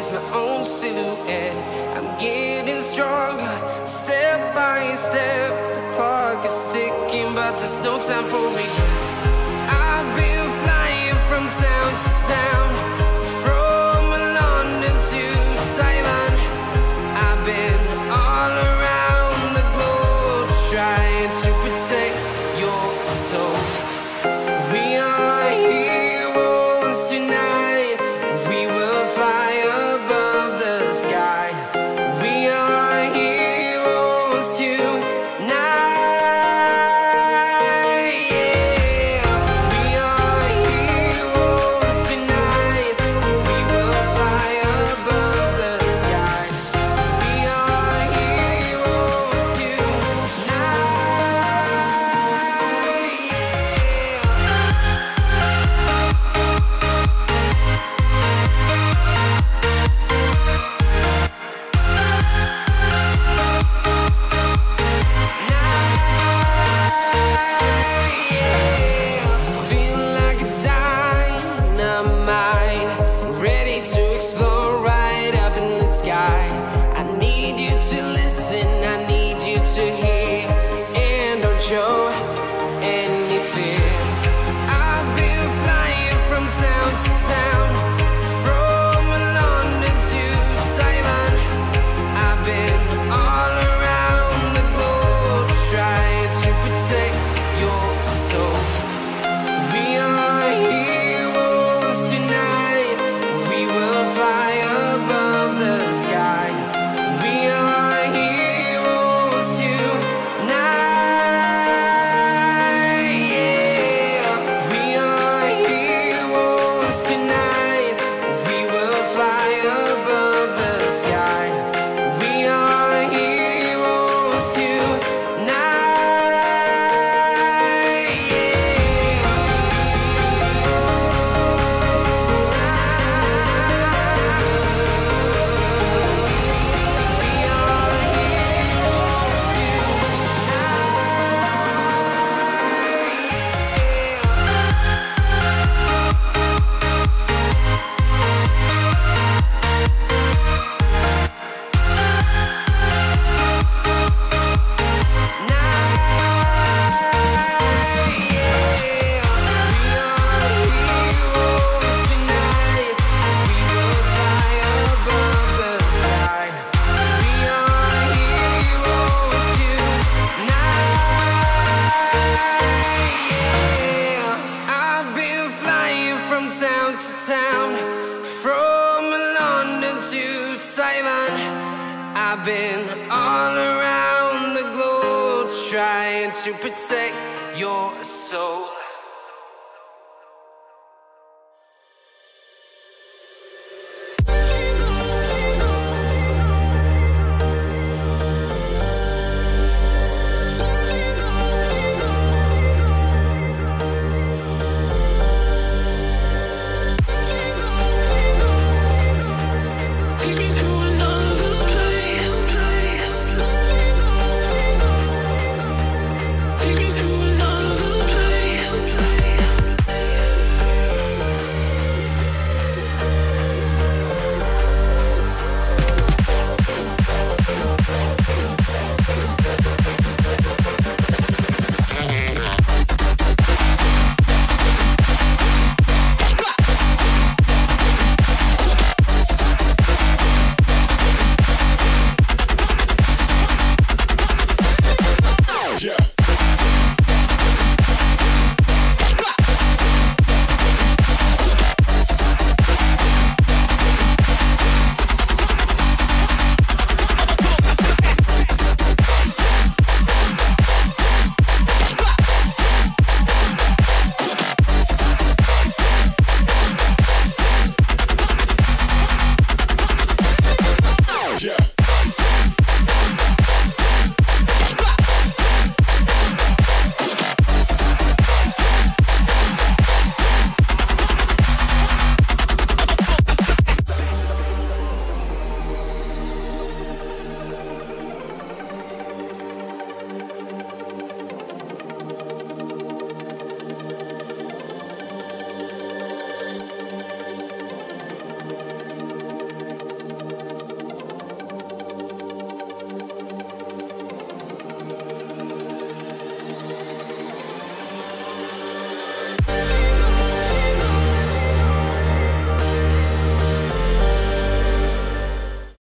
chase my own silhouette. I'm getting stronger, step by step. The clock is ticking, but there's no time for regrets. I've been flying from town to town, from London to Taiwan. I've been all around the globe, trying to protect your soul. We are heroes tonight. We will fly above the sky. We are heroes tonight. Yeah. We are heroes tonight. We will fly above the sky. We are heroes tonight. Feeling like a dynamite, ready to explode right up in the sky. I need you to listen, I need you to hear, and don't show any fear. I've been flying from town to town, from London to Taiwan. I've been all around the globe, trying to protect your soul. We are heroes tonight. We will fly above the sky. We are heroes tonight. Yeah. We are heroes tonight. We will fly above the sky. We are heroes tonight. Town to town, from London to Taiwan. I've been all around the globe, trying to protect your soul.